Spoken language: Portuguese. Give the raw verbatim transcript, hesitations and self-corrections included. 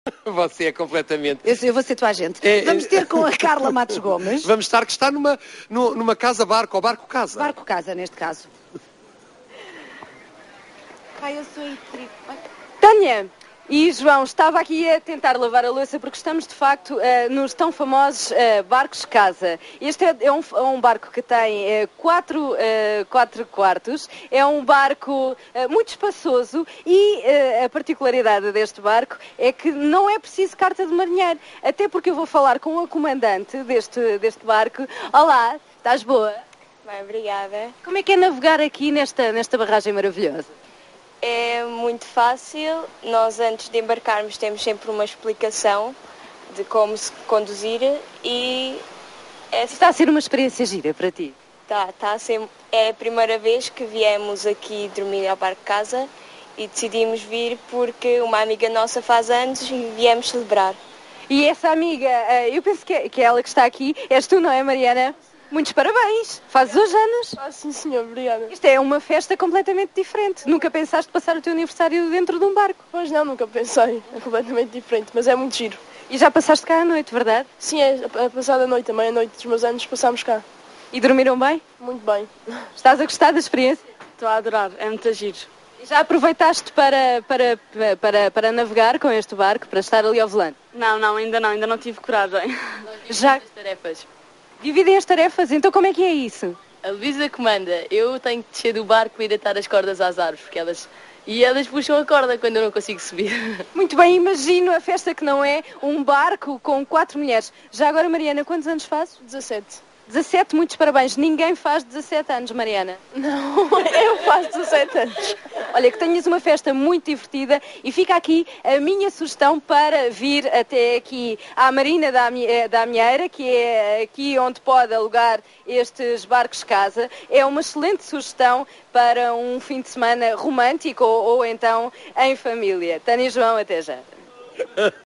Você é completamente... Eu, eu vou ser tua agente. É, Vamos é... ter com a Carla Matos Gomes. Vamos estar que está numa, numa casa-barco, ou barco-casa. Barco-casa, neste caso. Ai, eu sou incrível. Tânia e João, estava aqui a tentar lavar a louça porque estamos, de facto, uh, nos tão famosos uh, barcos-casa. Este é, é, um, é um barco que tem uh, quatro, uh, quatro quartos, é um barco uh, muito espaçoso e uh, a particularidade deste barco é que não é preciso carta de marinheiro, até porque eu vou falar com a comandante deste, deste barco. Olá, estás boa? Bem, obrigada. Como é que é navegar aqui nesta, nesta barragem maravilhosa? É muito fácil. Nós, antes de embarcarmos, temos sempre uma explicação de como se conduzir e... É... Está a ser uma experiência gira para ti? Tá, tá a ser... É a primeira vez que viemos aqui dormir ao barco casa e decidimos vir porque uma amiga nossa faz anos e viemos celebrar. E essa amiga, eu penso que é, que é ela que está aqui, és tu, não é, Mariana? Muitos parabéns! Fazes hoje anos? Ah, sim, senhor, obrigada. Isto é uma festa completamente diferente. Nunca pensaste passar o teu aniversário dentro de um barco? Pois não, nunca pensei. É completamente diferente, mas é muito giro. E já passaste cá à noite, verdade? Sim, é a passada noite, também a noite dos meus anos passámos cá. E dormiram bem? Muito bem. Estás a gostar da experiência? Estou a adorar, é muito giro. E já aproveitaste para, para, para, para navegar com este barco, para estar ali ao volante? Não, não, ainda não, ainda não tive coragem. Já? As tarefas. Dividem as tarefas, então como é que é isso? A Luísa comanda, eu tenho que descer do barco e deitar as cordas às árvores, porque elas... E elas puxam a corda quando eu não consigo subir. Muito bem, imagino a festa que não é um barco com quatro mulheres. Já agora, Mariana, quantos anos fazes? dezassete. dezassete, muitos parabéns. Ninguém faz dezassete anos, Mariana. Não, eu faço dezassete anos. Olha, que tenhas uma festa muito divertida e fica aqui a minha sugestão para vir até aqui à Marina da, da Amieira, que é aqui onde pode alugar estes barcos casa. É uma excelente sugestão para um fim de semana romântico ou, ou então em família. Tânia e João, até já.